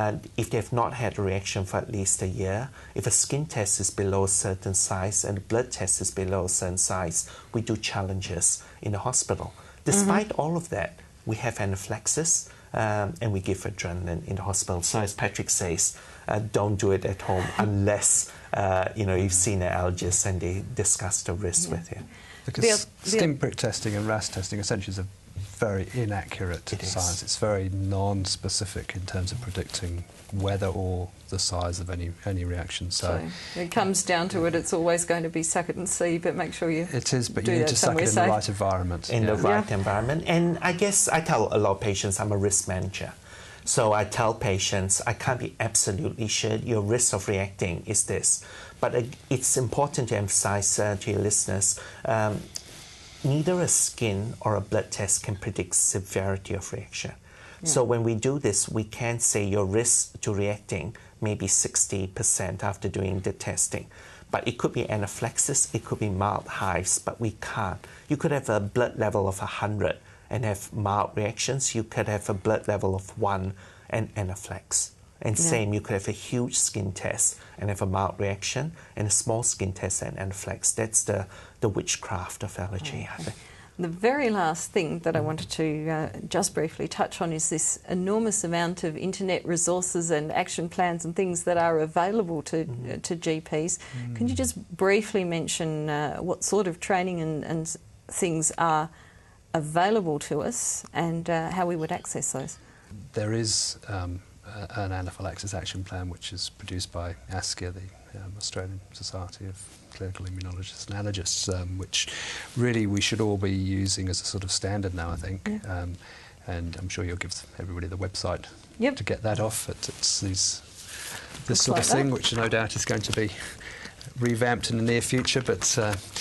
If they have not had a reaction for at least a year, if a skin test is below a certain size and a blood test is below a certain size, we do challenges in the hospital. Despite all of that, we have anaphylaxis and we give adrenaline in the hospital. So as Patrick says, don't do it at home unless you've seen an allergist and they discuss the risk with you. Because skin prick testing and RAS testing essentially is a very inaccurate science. It's very non-specific in terms of predicting whether or the size of any reaction. So it comes down to it. It's always going to be suck it and see, but make sure you it is, but you need to suck it in the right environment. In the right environment. And I guess I tell a lot of patients I'm a risk manager. So I tell patients, I can't be absolutely sure your risk of reacting is this. But it's important to emphasize to your listeners, neither a skin or a blood test can predict severity of reaction. So when we do this, we can say your risk to reacting may be 60% after doing the testing. But it could be anaphylaxis, it could be mild hives, but we can't. You could have a blood level of 100 and have mild reactions. You could have a blood level of 1 and anaphylaxis. And same, you could have a huge skin test and have a mild reaction, and a small skin test and anaphylaxis. That's the witchcraft of allergy, I think. The very last thing that I wanted to just briefly touch on is this enormous amount of internet resources and action plans and things that are available to GPs. Can you just briefly mention what sort of training and things are available to us and how we would access those? There is an anaphylaxis action plan which is produced by ASCIA, the Australian Society of Clinical Immunologists and Allergists, which really we should all be using as a sort of standard now, I think. And I'm sure you'll give everybody the website to get that off. It's this sort of thing, which no doubt is going to be revamped in the near future, but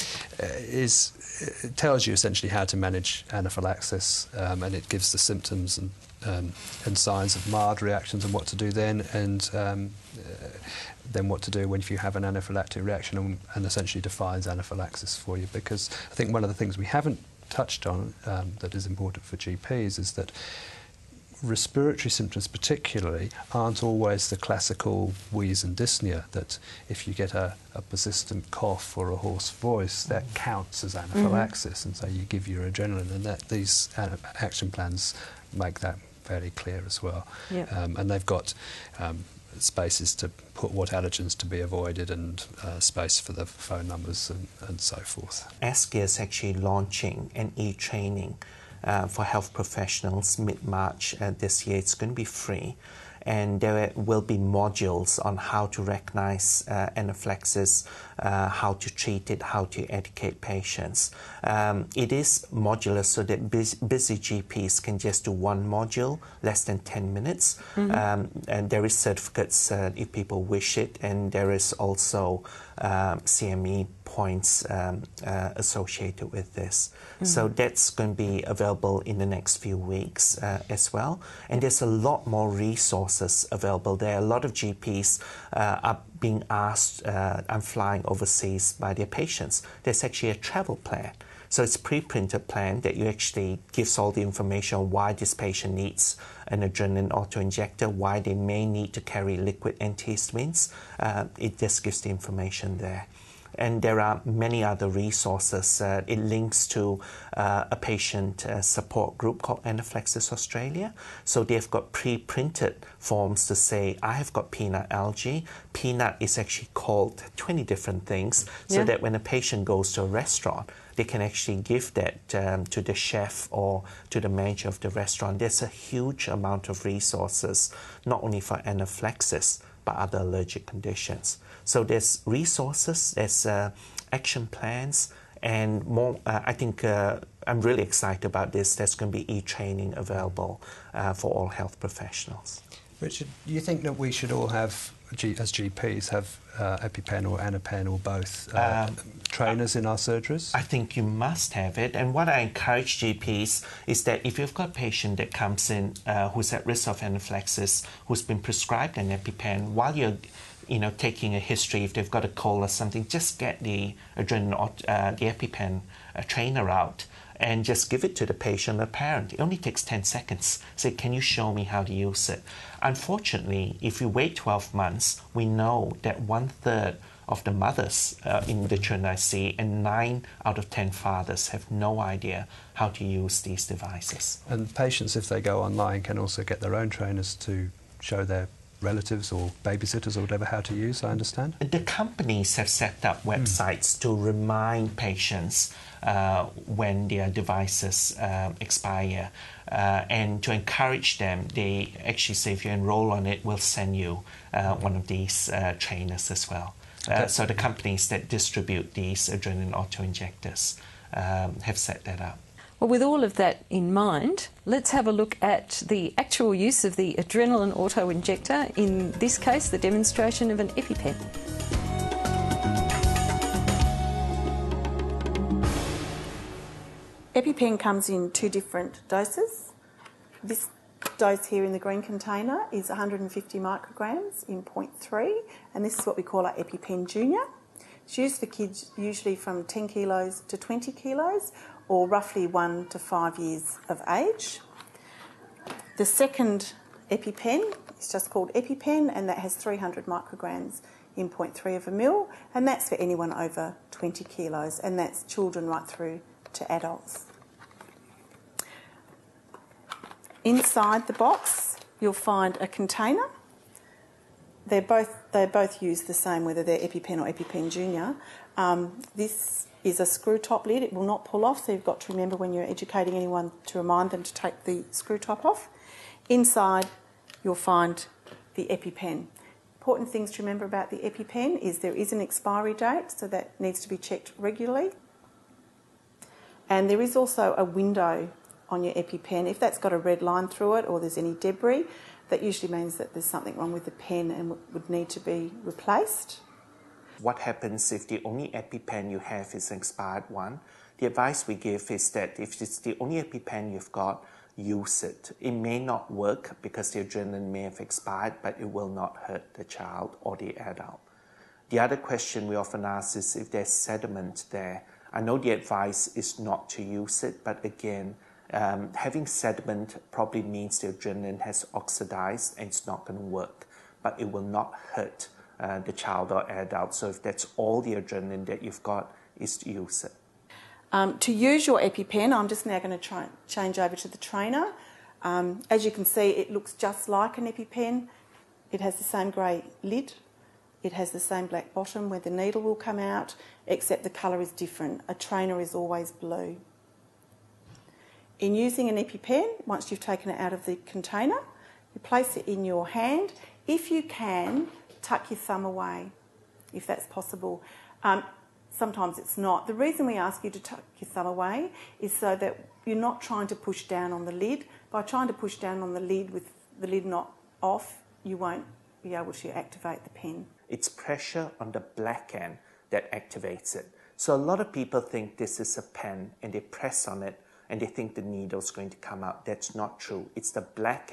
it tells you essentially how to manage anaphylaxis, and it gives the symptoms and signs of mild reactions and what to do then, and then what to do when if you have an anaphylactic reaction, and essentially defines anaphylaxis for you. Because I think one of the things we haven't touched on that is important for GPs is that respiratory symptoms particularly aren't always the classical wheeze and dyspnea, that if you get a persistent cough or a hoarse voice, that counts as anaphylaxis, and so you give your adrenaline, and that these action plans make that fairly clear as well. And they've got spaces to put what allergens to be avoided and space for the phone numbers and so forth. ASCIA is actually launching an e-training for health professionals mid-March this year. It's going to be free, and there will be modules on how to recognize anaphylaxis, how to treat it, how to educate patients. It is modular so that busy GPs can just do one module, less than 10 minutes. And there is certificates if people wish it, and there is also CME points associated with this. So that's going to be available in the next few weeks as well. And there's a lot more resources resources available there. A lot of GPs are being asked, I'm flying overseas by their patients. There's actually a travel plan. So it's a pre-printed plan that you actually gives all the information on why this patient needs an adrenaline auto-injector, why they may need to carry liquid antihistamines. It just gives the information there. And there are many other resources. It links to a patient support group called Anaphylaxis Australia. So they've got pre-printed forms to say, I have got peanut allergy. Peanut is actually called 20 different things, so that when a patient goes to a restaurant, they can actually give that to the chef or to the manager of the restaurant. There's a huge amount of resources, not only for anaphylaxis, but other allergic conditions. So there's resources, there's action plans, and more. I think I'm really excited about this. There's going to be e-training available for all health professionals. Richard, do you think that we should all have, as GPs, have EpiPen or Anapen or both trainers in our surgeries? I think you must have it. And what I encourage GPs is that if you've got a patient that comes in who's at risk of anaphylaxis, who's been prescribed an EpiPen, while you're taking a history, if they've got a cold or something, just get the adrenaline or the EpiPen trainer out and just give it to the patient or parent. It only takes 10 seconds. Say, can you show me how to use it? Unfortunately, if you wait 12 months, we know that 1/3 of the mothers in the children I see and 9 out of 10 fathers have no idea how to use these devices. And patients, if they go online, can also get their own trainers to show their relatives or babysitters or whatever how to use, I understand? The companies have set up websites to remind patients when their devices expire, and to encourage them, they actually say if you enroll on it, we'll send you one of these trainers as well. So the companies that distribute these adrenaline auto-injectors have set that up. Well, with all of that in mind, let's have a look at the actual use of the adrenaline auto-injector, in this case the demonstration of an EpiPen. EpiPen comes in 2 different doses. This dose here in the green container is 150 micrograms in 0.3, and this is what we call our EpiPen Junior. It's used for kids usually from 10 kilos to 20 kilos, or roughly 1 to 5 years of age. The second EpiPen is just called EpiPen, and that has 300 micrograms in 0.3 of a mil, and that's for anyone over 20 kilos, and that's children right through to adults. Inside the box, you'll find a container. They both use the same, whether they're EpiPen or EpiPen Junior. This is a screw top lid. It will not pull off, so you've got to remember when you're educating anyone to remind them to take the screw top off. Inside, you'll find the EpiPen. Important things to remember about the EpiPen is there is an expiry date, so that needs to be checked regularly. And there is also a window on your EpiPen. If that's got a red line through it or there's any debris, that usually means that there's something wrong with the pen and would need to be replaced. What happens if the only EpiPen you have is an expired one? The advice we give is that if it's the only EpiPen you've got, use it. It may not work because the adrenaline may have expired, but it will not hurt the child or the adult. The other question we often ask is if there's sediment there. I know the advice is not to use it, but again, having sediment probably means the adrenaline has oxidized and it's not going to work, but it will not hurt the child or adult. So if that's all the adrenaline that you've got, is to use it. To use your EpiPen, I'm just now going to change over to the trainer. As you can see, it looks just like an EpiPen. It has the same grey lid. It has the same black bottom where the needle will come out, except the colour is different. A trainer is always blue. In using an EpiPen, once you've taken it out of the container, you place it in your hand. If you can, tuck your thumb away, if that's possible. Sometimes it's not. The reason we ask you to tuck your thumb away is so that you're not trying to push down on the lid. By trying to push down on the lid with the lid not off, you won't be able to activate the pen. It's pressure on the black end that activates it. So a lot of people think this is a pen and they press on it and they think the needle's going to come out. That's not true. It's the black end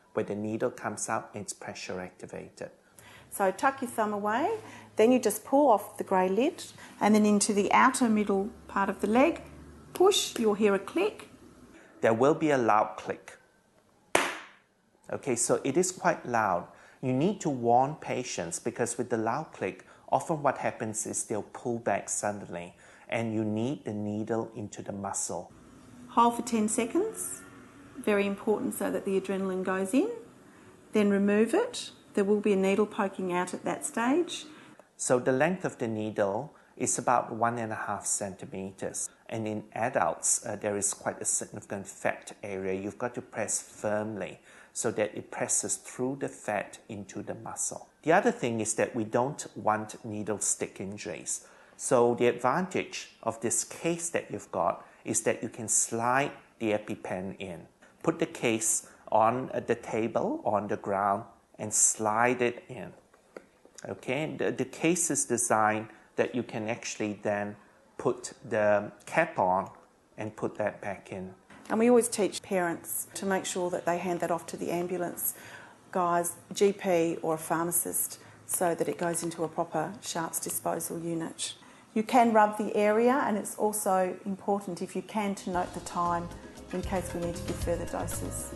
where the needle comes out and it's pressure activated. So tuck your thumb away, then you just pull off the grey lid and then into the outer middle part of the leg, push, you'll hear a click. There will be a loud click. Okay, so it is quite loud. You need to warn patients because with the loud click, often what happens is they'll pull back suddenly and you need the needle into the muscle. Hold for 10 seconds, very important so that the adrenaline goes in. Then remove it. There will be a needle poking out at that stage. So the length of the needle is about 1.5 centimeters. And in adults, there is quite a significant fat area. You've got to press firmly so that it presses through the fat into the muscle. The other thing is that we don't want needle stick injuries. So the advantage of this case that you've got is that you can slide the EpiPen in. Put the case on the table, on the ground, and slide it in. Okay, the case is designed that you can actually then put the cap on and put that back in. And we always teach parents to make sure that they hand that off to the ambulance guys, GP or a pharmacist, so that it goes into a proper sharps disposal unit. You can rub the area, and it's also important, if you can, to note the time in case we need to give further doses.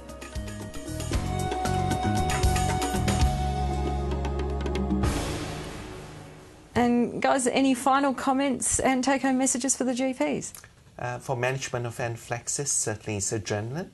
And guys, any final comments and take-home messages for the GPs? For management of anaphylaxis, certainly it's adrenaline.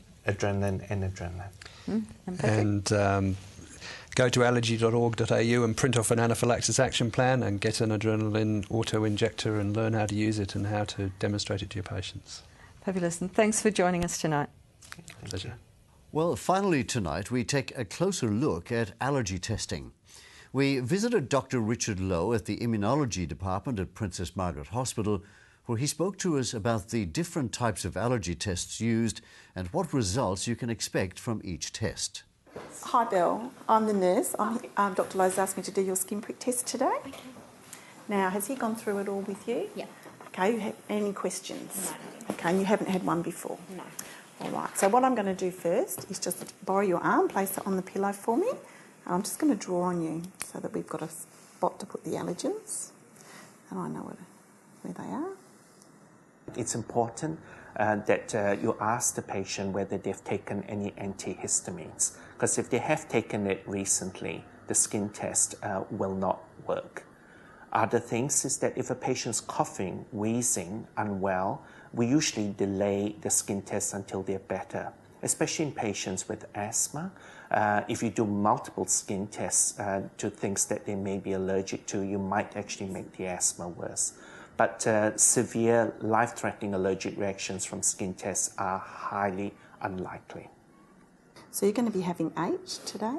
And go to allergy.org.au and print off an anaphylaxis action plan and get an adrenaline auto-injector and learn how to use it and how to demonstrate it to your patients. Fabulous, and thanks for joining us tonight. Pleasure. Well, finally tonight we take a closer look at allergy testing. We visited Dr Richard Loh at the Immunology department at Princess Margaret Hospital, where he spoke to us about the different types of allergy tests used and what results you can expect from each test. Hi Belle, I'm the nurse. Dr Loh's asked me to do your skin prick test today. Okay. Now, has he gone through it all with you? Yeah. Okay, you have any questions? No. Okay, and you haven't had one before? No. All right, so what I'm going to do first is just borrow your arm, place it on the pillow for me. I'm just going to draw on you so that we've got a spot to put the allergens, and I know where they are. It's important that you ask the patient whether they've taken any antihistamines, because if they have taken it recently, the skin test will not work. Other things is that if a patient's coughing, wheezing, unwell, we usually delay the skin test until they're better, especially in patients with asthma. If you do multiple skin tests to things that they may be allergic to, you might actually make the asthma worse. But severe, life-threatening allergic reactions from skin tests are highly unlikely. So you're going to be having 8 today.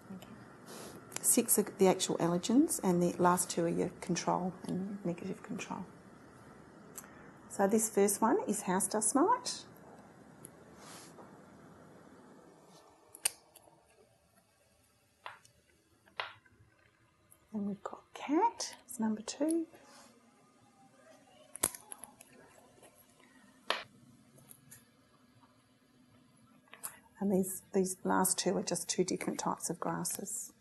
6 are the actual allergens, and the last 2 are your control and negative control. So this first one is house dust mite. And we've got cat, it's number 2. And these last 2 are just 2 different types of grasses.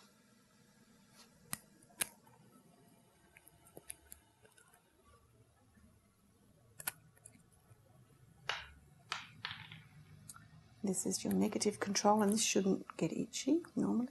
This is your negative control, and this shouldn't get itchy normally.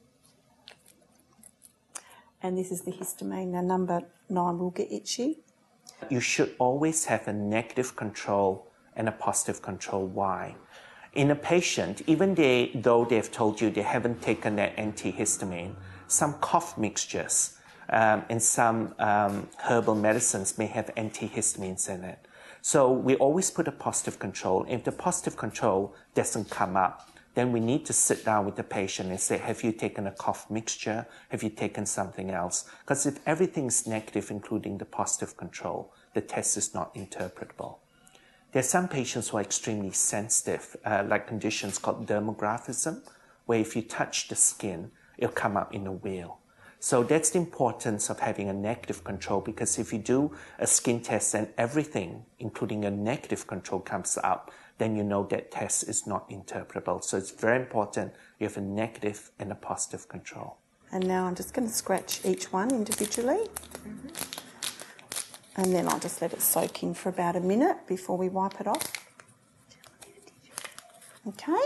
And this is the histamine. Now, number 9 will get itchy. You should always have a negative control and a positive control. Why? In a patient, even though they've told you they haven't taken their antihistamine, some cough mixtures and some herbal medicines may have antihistamines in it. So we always put a positive control. If the positive control doesn't come up, then we need to sit down with the patient and say, have you taken a cough mixture? Have you taken something else? Because if everything's negative, including the positive control, the test is not interpretable. There are some patients who are extremely sensitive, like conditions called dermographism, where if you touch the skin, it'll come up in a wheal. So that's the importance of having a negative control, because if you do a skin test and everything, including a negative control, comes up, then you know that test is not interpretable. So it's very important you have a negative and a positive control. And now I'm just going to scratch each one individually. And then I'll just let it soak in for about a minute before we wipe it off. Okay.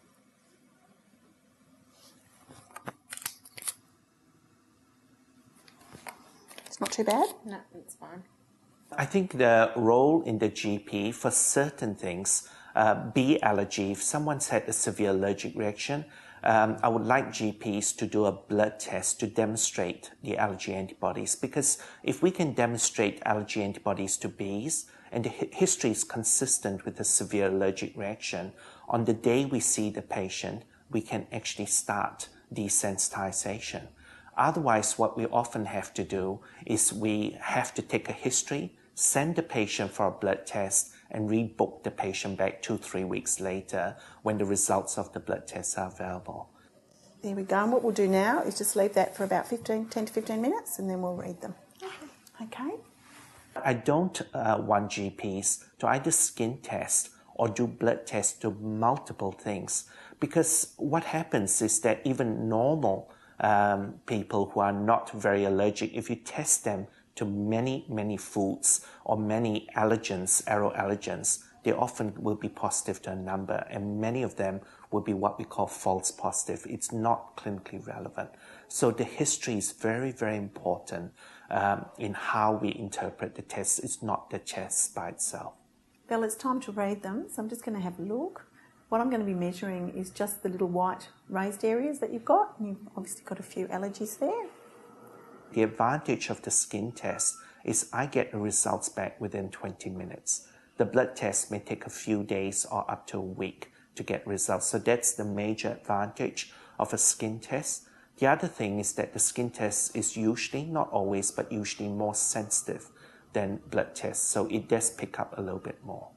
It's not too bad? No, it's fine. I think the role in the GP for certain things, be allergy, if someone's had a severe allergic reaction, I would like GPs to do a blood test to demonstrate the allergy antibodies, because if we can demonstrate allergy antibodies to bees and the history is consistent with a severe allergic reaction, on the day we see the patient, we can actually start desensitization. Otherwise, what we often have to do is we have to take a history, send the patient for a blood test, and rebook the patient back 2-3 weeks later when the results of the blood tests are available. There we go. And what we'll do now is just leave that for about 10 to 15 minutes and then we'll read them. Okay. I don't want GPs to either skin test or do blood tests to multiple things, because what happens is that even normal people who are not very allergic, if you test them to many foods or many allergens, aeroallergens, they often will be positive to a number, and many of them will be what we call false positive. It's not clinically relevant. So the history is very, very important in how we interpret the test. It's not the test by itself. Bella, it's time to read them, so I'm just going to have a look. What I'm going to be measuring is just the little white raised areas that you've got. You've obviously got a few allergies there. The advantage of the skin test is I get the results back within 20 minutes. The blood test may take a few days or up to a week to get results. So that's the major advantage of a skin test. The other thing is that the skin test is usually, not always, but usually more sensitive than blood tests. So it does pick up a little bit more.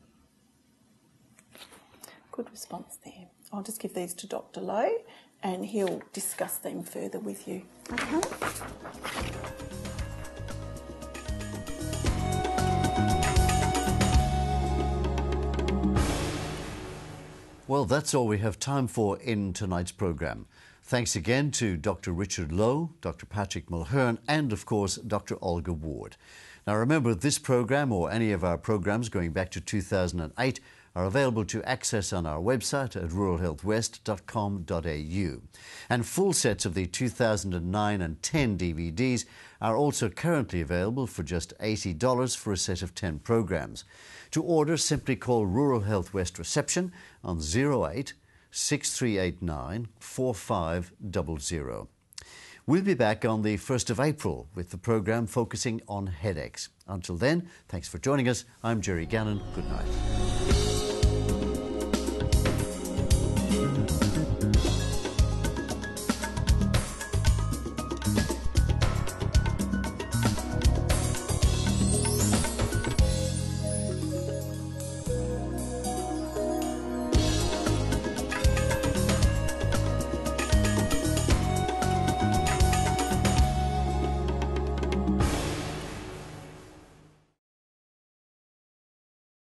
Good response there. I'll just give these to Dr Loh and he'll discuss them further with you. Okay? Well, that's all we have time for in tonight's programme. Thanks again to Dr Richard Loh, Dr Patrick Mulhern and, of course, Dr Olga Ward. Now, remember, this programme or any of our programmes going back to 2008 are available to access on our website at ruralhealthwest.com.au. And full sets of the 2009 and 10 DVDs are also currently available for just $80 for a set of 10 programmes. To order, simply call Rural Health West Reception on 08 6389 4500. We'll be back on the 1st of April with the programme focusing on headaches. Until then, thanks for joining us. I'm Jerry Gannon. Good night.